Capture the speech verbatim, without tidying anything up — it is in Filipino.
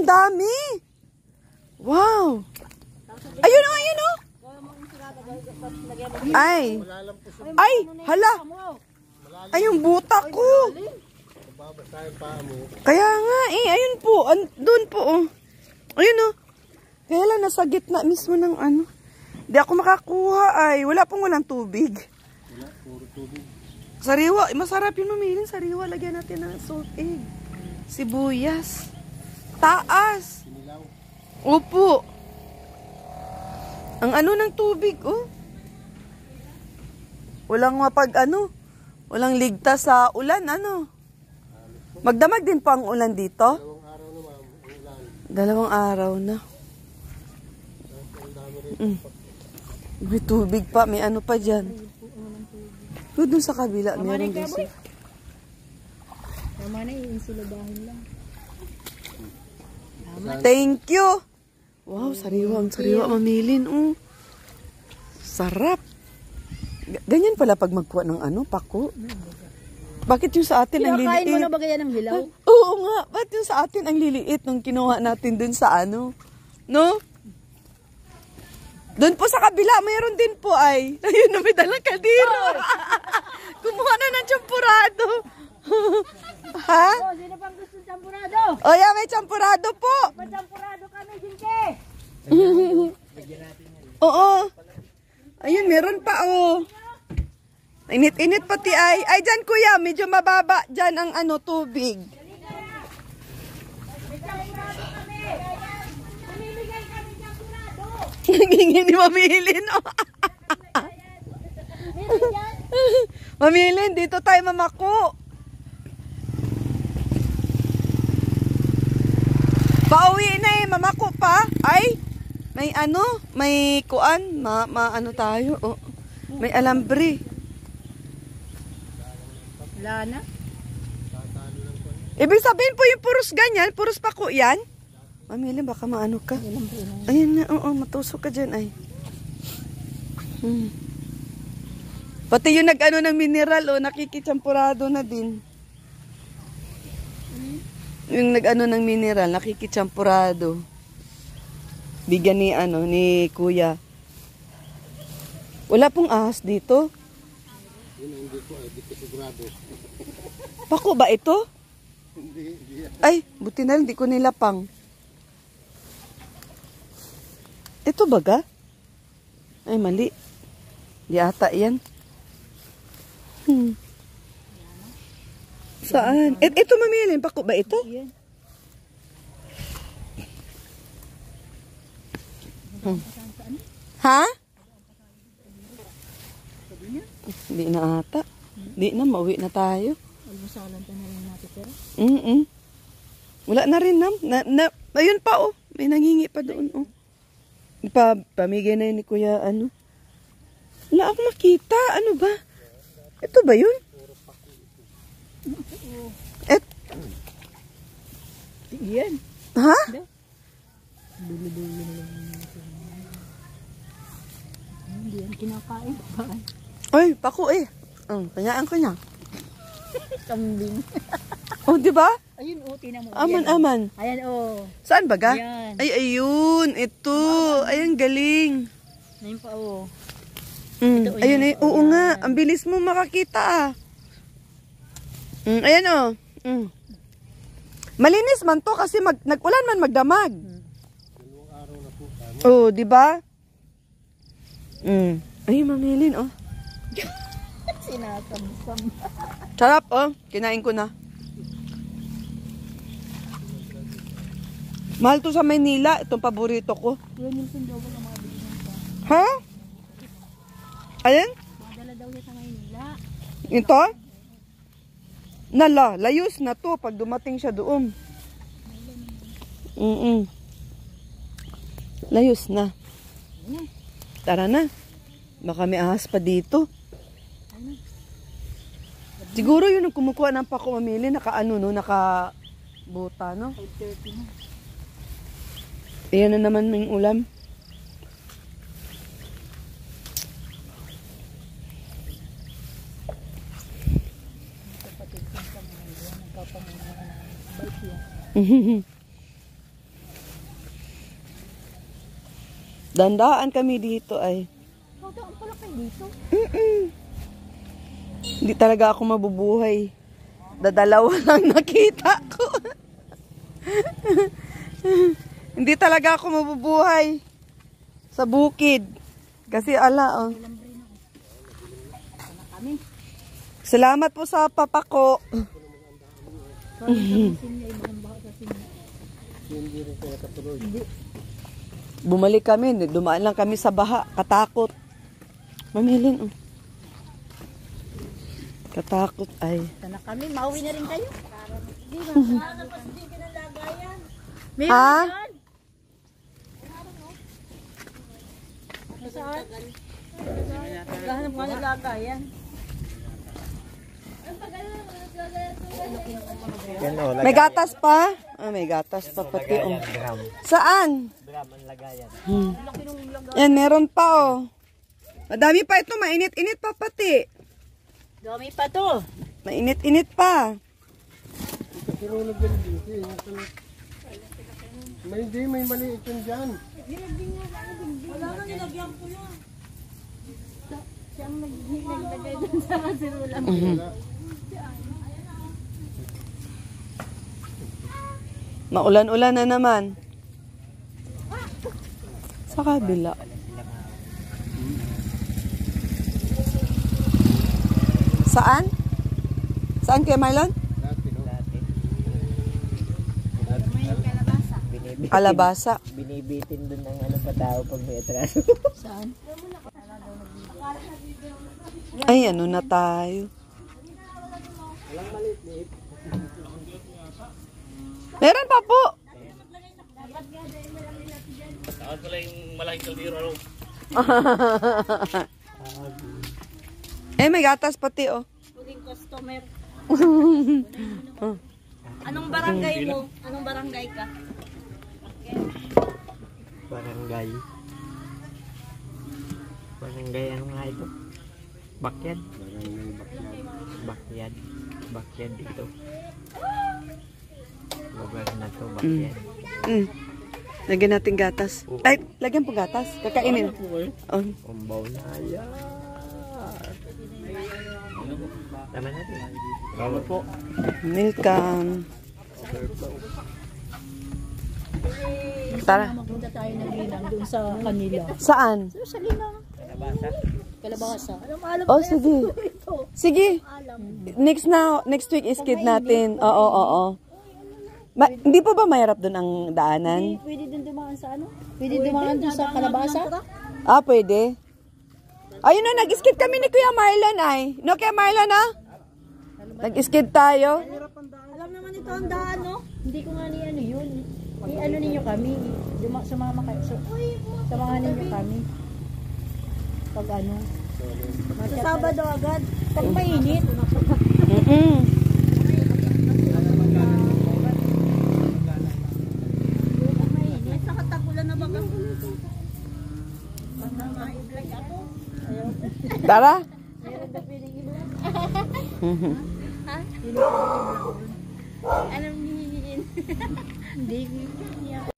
dami. Wow. Ayun o, ayun o. Ay. Ay, hala. Ay, yung buta ko. Kaya nga eh, ayun po. Doon po oh. Ayun o. Kaya lang, nasa gitna mismo ng ano. Di ako makakuha ay. Wala pong walang tubig. Wala, puro tubig. Sariwa. Masarap yun mamilin. Sariwa. Lagyan natin ng salt egg. Sibuyas. Taas. Sinilaw. Opo. Ang ano ng tubig, oh. Walang mapag ano. Walang ligtas sa ulan, ano. Magdamag din pa ang ulan dito. Dalawang araw na ma'am, ulan. Dalawang araw na. Mm. May tubig pa. May ano pa dyan. Doon sa kabila. Meron din siya. Tama na yung sulubahin lang. Thank you. Wow, sariwa. Ang sariwa mamilin. Oh. Sarap. Ganyan pala pag magkuha ng ano, pako. Bakit yung sa atin ang liliit? Kinakain mo na ba kaya ng hilaw? Oo nga. Bakit yung sa atin ang liliit nung kinuha natin dun sa ano? No? Doon po sa kabila, mayroon din po ay. Ayun na may dalang kadiro. Kumuha na ng champurado. Ha? Oh, sino pang gusto ng champurado? O yeah, may champurado po. May champurado kami, Jinke. Oo. Ayun, meron pa oh. Init-init pati ay. Ay, dyan kuya, medyo mababa dyan ang ano, tubig. May champurado kami. Mamimigay kami champurado. Nangingi ni Mamilin. Oh. Mamilin, dito tayo mamako. Pauwi na eh, mamako pa. Ay, may ano, may kuan, ma, ma ano tayo. Oh. May alambre. Wala na. Ibig sabihin po yung puros ganyan, puros pako yan. Mamilin, baka maano ka. Ayun na, oo, matusok ka dyan ay. Hmm. Pati yung nag-ano ng mineral, oh, nakikichampurado na din. Yung nag-ano ng mineral, nakikichampurado. Bigyan ni, ano, ni kuya. Wala pong ahas dito. Yun ang hindi ko, hindi ko sigurado. Pako ba ito? Hindi, hindi. Ay, buti na lang, di ko nilapang. Ito baga? Ay, mali. Di ata yan. Hmm. Saan? Et, ito mamilin. Pako ba ito? Hmm. Ha? Hindi na ata. Hindi na, mauwi na tayo. Almusalan pa na lang natin pero. Mm -mm. Wala na rin nam. Na, na, ayun pa oh. May nangingi pa doon oh. Pa, pamigay na yun ni kuya ano. Wala ako makita. Ano ba? Ito ba yun? Et? Yan. Ha? Dulo-dulo na lang. Hindi yan kinakain pa. Ay, pako eh. Ang, panyaan ko niya. Kambing. Oh, di ba? Ayun, oh, tinan mo. Aman, Ayan, aman. oh. Ayan, oh. Saan baga? Ayan. Ay, ayun. Ito. Ayan, galing. Ayun pa, oh. Mm, Ito, ayun, yun. ay, oo Ayan. nga. Ang bilis mo makakita ah. Mm, ayan oh. Mm. Malinis man to kasi mag, nag-ulan man magdamag. Dalawang araw na po. Tama. Oh, di ba? Mm. Ay, mamilin oh. Sinasamsam. Sarap oh. Kinain ko na. Mahal to sa Maynila. Itong paborito ko. Yan yung sundaw ko ng mga biginan pa. Ha? Ayan? Madala daw niya sa Maynila. Ito? Nala, layos na to pag dumating siya doon. Mm -mm. Layos na. Tara na. Baka may ahas pa dito. Siguro yun ang kumukuha ng pako mamili. Naka ano no, naka buta no. five thirty na. Ayan na naman yung ulam. Dandaan kami dito ay. Dadaan pala kayo dito. Mm-mm. Hindi talaga ako mabubuhay. Dadalawa lang nakita ko. Hindi talaga ako mabubuhay sa bukid. Kasi ala, oh. Salamat po sa papako. Hindi rin kaya katuloy. Bumalik kami, dumaan lang kami sa baha, katakot. Mamilin, oh. Katakot ay. Sana kami, mauwi na rin kayo. Di ba? Tapos hindi kinalagayan. Ha? Saan? Gahanap nga nalagayan. Yan o, May gatas pa? Ah, may gatas pa pati, oh. Saan? Gram ang lagayan. Hmm. Yan, meron pa, oh. Madami pa ito, mainit-init pa pati. Dami pa to. Mainit-init pa. Pero nagdalagin ko eh. May hindi, may maliit yun dyan. Wala nga nilagyan ko yun. Siyang naglagay dun sa kasirulang. Maulan-ulan na naman. Sa kabila. Saan? Saan kaya Marlon? Dati, no? Binibitin, Kalabasa. binibitin dun ng ano pa tao pag may atraso. Saan? Ay, ano na tayo? Meron pa po. Saan pala yung malaking kaldero? Eh, may gatas pati, oh. Huling customer. Anong barangay mo? Anong barangay ka? Barangay. Barangay ano nga ito? Bakyad. Bakyad. Bakyad dito. Lugar na to, bakyad. Mm. Lagyan natin gatas. Ay, lagyan po gatas. Kakainin. Oh. Umbaw na yan. Tama natin. Salamat po. Welcome. Tara. Magpunta tayo ng Linang doon sa kanila. Saan? Sa Linang. Kalabasa. Kalabasa. Alam, alam Oh, sige. Sige. Alam. Next na, next week is kid natin. Oo, oo, oo. Ma- hindi pa ba mahirap doon ang daanan? Pwede din dumaan sa ano? Pwede dumaan doon sa Kalabasa? Ah, pwede. Ayun na, nag-skid kami ni Kuya Marlon ay. No, Kuya Marlon, ha? Nag-skid tayo. Alam naman ito ang daan, no? Hindi ko nga ni ano yun. I-ano ninyo kami. Duma, sumama kayo. So, samahan ninyo kami. Pag ano. Sa Sabado agad. Pag mainit. Mm-mm. May sakatagulan na ba ka? Pag nang-i-vlog ako. Ayaw. Tara. Meron ba pwedeng i-vlog? Ha? Anong hihingin? Hindi, hindi.